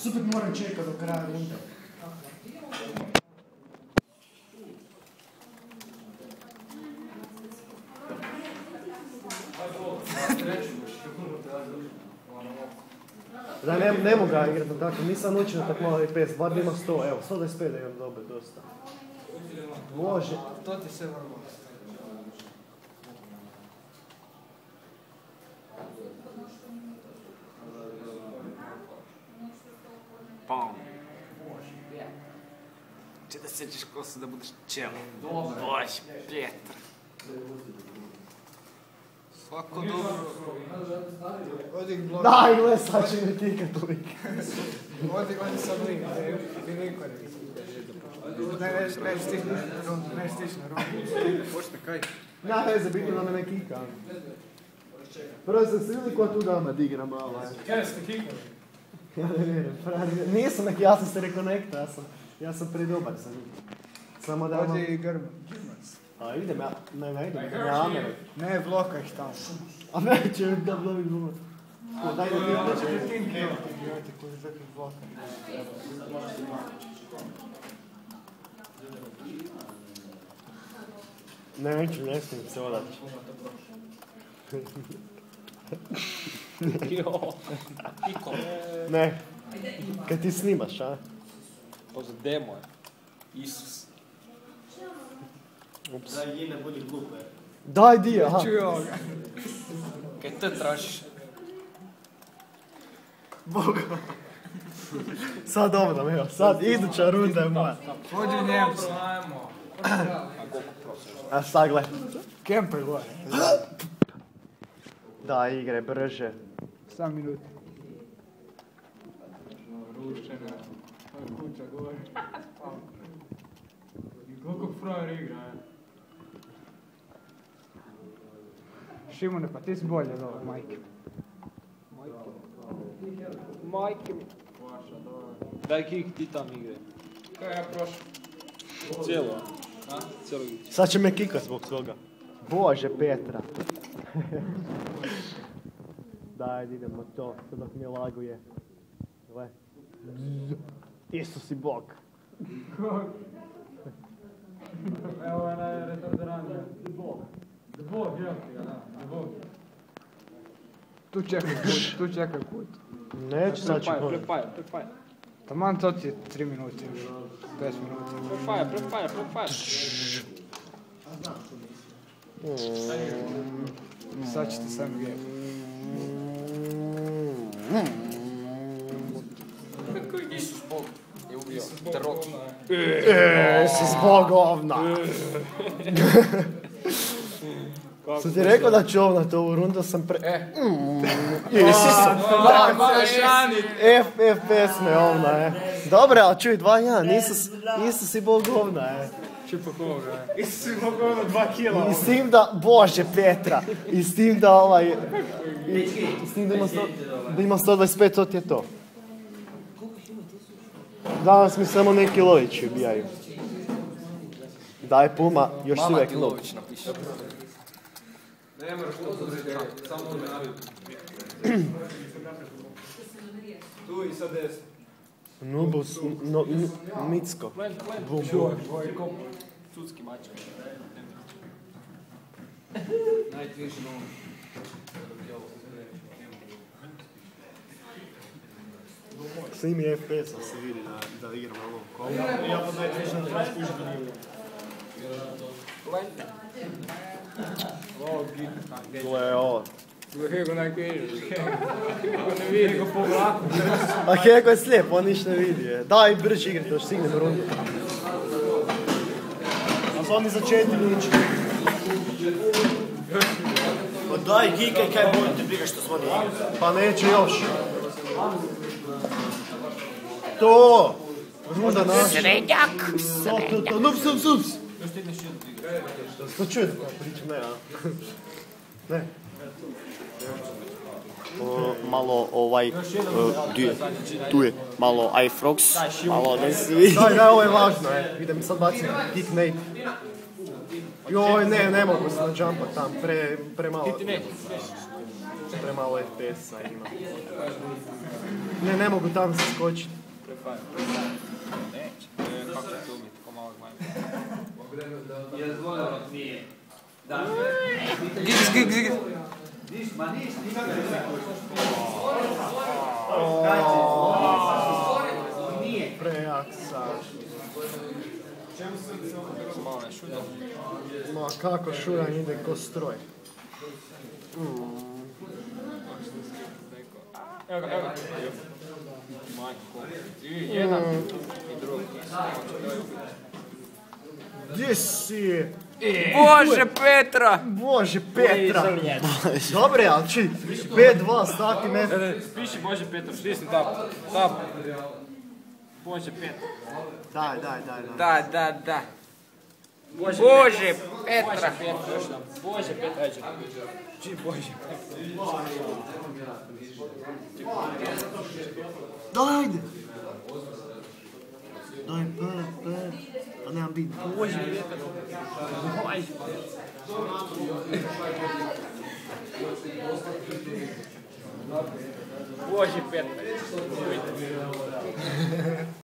Super moram čekati do kraja runde. Da, ne mogu ga igrati tako, nisam učio tako malo FPS, bar da ima 100, evo, 125 da imam dobro, dosta. Može. To ti se vrlo. Pam. Če da sjećaš kosu da budeš čelo. Bož, Pjetar. Svako dobro. Daj, gle, sad će mi tikat lik. Odi sad lik, ti niko ne stiš na ruku. Počne kaj? Na veze, bitno da me ne kika. Prvo sam se vidjeli ko tu dama digra malo. Kaj ste kikali? Ja ne vjerujem, nisam neki, ja sam se rekonekta, ja sam predobar sa njim. Samo da ono... Odi grmac. A idem ja, ne idem, ja Amer. Ne, bloka ih tamo. A ne, će da dobiti glumac. Daj da ti Onda će ti tim kevati, gledajte koji zakaj bloka. Neću, ne smijem se odać. Iko. Ne, kad ti snimaš, a? To za demo je. Isus. Ups. Daj, Gine, budi glupe. Daj di, aha. Čuj ovoga. Kaj te tražiš? Boga. Sad dobro, evo, sad iduća runda je moja. Odi Njemca. A sad gle. Kemper gore. Da, igre, brže. 7 minuta. Rušena. Kuća gore. I koliko frajer igra, je. Šimone, pa ti si bolje od ovog majke. Majke mi. Daj kik ti tam igre. Kaj ja prošao? Cijelo. A? Cijelo igre. Sad će me kikat zbog toga. Bože, Petra. Daj, idemo to, sad dok mi laguje. Gle. Isus i Bog. Evo je na retarderanju. The Bog, jel ti ga, da, The Bog. Tu čekaj kut. Neću sad ću korak. Prepire. Taman to ti je 3 minute, 5 minuta. Prepire. Sad ćete sam gledati. Isus Bog je ubio Terotu. Isus Bogovna. Sam ti rekao da ću ovnat ovu rundu, sam Isus. FPS me ovna, Dobre, ali čuj, 2-1, Isus i Bogovna, Čipa koga, Isus i Bogovna 2 kila. I s tim da, Bože Petra, i s tim da s tim da ima 125, to ti je to. Danas mi samo neki lovići ubijaju. Daj Puma, još si uvijek lov. Ne moraš to podređati, samo ovdje nabiju. Tu i sad desno. Nubus, Micko. Bum, bum. Sudski mač. Night Vision on. Snimi FPS-a se vidi da igram na ovom kolu. Ja po Night Vision treba skužiti da igram. Gle, ovo. Kako Night Vision? Kako ne vidi? Kako po vlaku. A kako je slijep, on ništa ne vidi. Daj brže igrati, još stignem rundu. A su oni za 4 niče. Pa daj, gikaj, kaj budete briga što smo nije. Pa neće još. To! Runda naša. Srednjak. To, nups. To čuje da pričam, ne, a? Ne. Malo tu je malo iFrogs, malo ne se vidi. Daj, ovo je važno, idem sad bacim kick Nate. Joj, ne mogu se na jumpa tam, premalo. Premalo FPS-a ima. Ne mogu tamo se skočiti. Prefajn. Neće. Kako će to biti? Ko malog majka. Nije. Gigis. Prejak Saša. Malo ne šulja. Ma kako šuranj ide ko stroj. Evo ga. Majko. I jedan. I drugi. Gdje si? Bože Petra! Bože Petra! Dobre, ali či 5-2 stati ne... Piši Bože Petra, stisni tap. Tap. Bože Petra. Daj. Da. Bože Petra. Bože Petra. Či Bože Petra. Dajde! Daj, pet. Pa nemam biti. Bože Petra. Bože Petra.